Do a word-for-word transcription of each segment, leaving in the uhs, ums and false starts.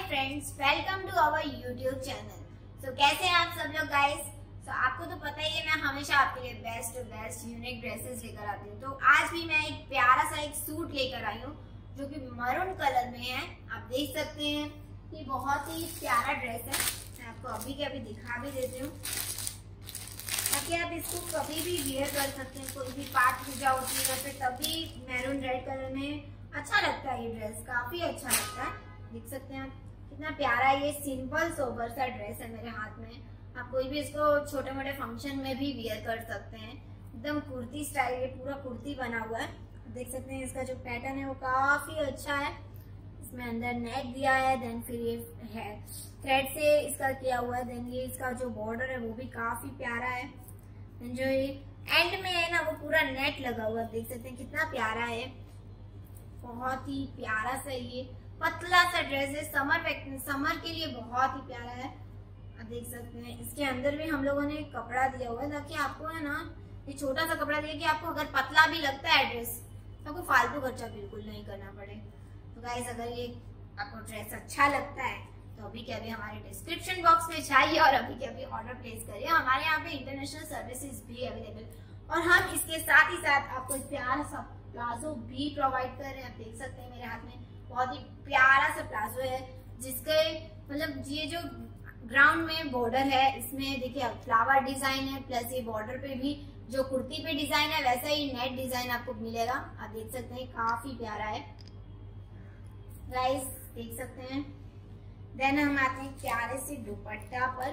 Friends, welcome to our YouTube channel. So कैसे हैं आप सब लोग गाइस? सो so, आपको तो पता ही है मैं हमेशा आपके लिए बेस्ट बेस्ट यूनिक ड्रेसेस लेकर आती हूँ। तो आज भी मैं एक प्यारा सा एक सूट लेकर आई हूँ जो कि मरून कलर में है। आप देख सकते हैं कि बहुत ही प्यारा ड्रेस है। मैं आपको अभी के अभी दिखा भी देती हूँ ताकि आप इसको कभी भी वियर कर सकते हैं। कोई भी पार्ट पूजा होती है फिर तभी मैरून रेड कलर में अच्छा लगता है। ये ड्रेस काफी अच्छा लगता है। देख सकते हैं आप कितना प्यारा ये सिंपल सोबर सा ड्रेस है मेरे हाथ में। आप कोई भी इसको छोटे मोटे फंक्शन में भी वियर कर सकते हैं। एकदम कुर्ती स्टाइल, ये पूरा कुर्ती बना हुआ है। देख सकते हैं इसका जो पैटर्न है वो काफी अच्छा है। इसमें अंदर नेक दिया है, देन फिर ये है थ्रेड से इसका किया हुआ है। देन ये इसका जो बॉर्डर है वो भी काफी प्यारा है। देन जो ये एंड में है ना वो पूरा नेट लगा हुआ है। देख सकते हैं कितना प्यारा है, बहुत ही प्यारा सा ये पतला सा ड्रेस है। समर समर के लिए बहुत ही प्यारा है। आप देख सकते हैं इसके अंदर भी हम लोगों ने कपड़ा दिया हुआ है ताकि आपको है ना ये छोटा सा कपड़ा दिया कि आपको अगर पतला भी लगता है ड्रेस तो आपको फालतू खर्चा बिल्कुल नहीं करना पड़े। तो गाइस अगर ये आपको ड्रेस अच्छा लगता है तो अभी के अभी हमारे डिस्क्रिप्शन बॉक्स में जाइए और अभी के अभी ऑर्डर प्लेस करिए। हमारे यहाँ पे इंटरनेशनल सर्विसेज भी अवेलेबल और हम इसके साथ ही साथ आपको एक प्यारा सा प्लाजो भी प्रोवाइड कर रहे हैं। आप देख सकते हैं मेरे हाथ में बहुत ही प्यारा सा प्लाजो है जिसके मतलब ये जो ग्राउंड में बॉर्डर है इसमें देखिए फ्लावर डिजाइन है, प्लस ये बॉर्डर पे भी जो कुर्ती पे डिजाइन है वैसा ही नेट डिजाइन आपको मिलेगा। आप देख सकते हैं काफी प्यारा है गाइस, देख सकते हैं। देन हम आते हैं प्यारे से दुपट्टा पर।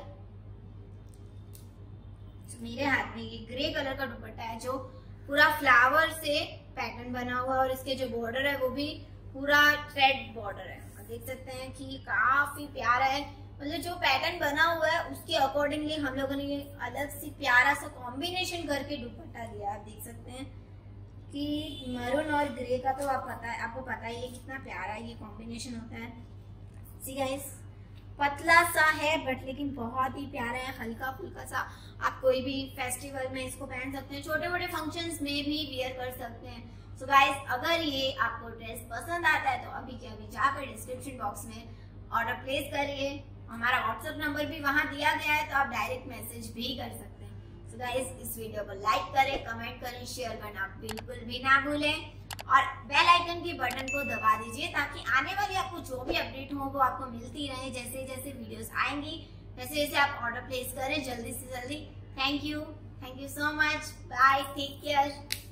मेरे हाथ में ये ग्रे कलर का दुपट्टा है जो पूरा फ्लावर से पैटर्न बना हुआ है और इसके जो बॉर्डर है वो भी पूरा थ्रेड बॉर्डर है। आप देख सकते हैं कि काफी प्यारा है। मतलब जो पैटर्न बना हुआ है उसके अकॉर्डिंगली हम लोगों ने अलग से प्यारा सा कॉम्बिनेशन करके दुपट्टा दिया। आप देख सकते हैं कि मरून और ग्रे का तो आप पता है आपको पता ही है कितना प्यारा ये कॉम्बिनेशन होता है। सी गाइस पतला सा है बट लेकिन बहुत ही प्यारा है, हल्का फुल्का सा। आप कोई भी फेस्टिवल में इसको पहन सकते हैं, छोटे मोटे फंक्शंस में भी वियर कर सकते हैं। सो so गाइस अगर ये आपको ड्रेस पसंद आता है तो अभी के अभी जाकर डिस्क्रिप्शन बॉक्स में ऑर्डर प्लेस करिए। हमारा व्हाट्सएप नंबर भी वहां दिया गया है तो आप डायरेक्ट मैसेज भी कर सकते हैं। सो so गाइस इस वीडियो को लाइक करें, कमेंट करें, शेयर करना बिल्कुल भी ना भूलें और बेल आइकन के बटन को दबा दीजिए ताकि आने वाली आपको जो भी अपडेट हो वो आपको मिलती रहे। जैसे जैसे वीडियोस आएंगी वैसे वैसे आप ऑर्डर प्लेस करें जल्दी से जल्दी। Thank you thank you so much, bye, take care.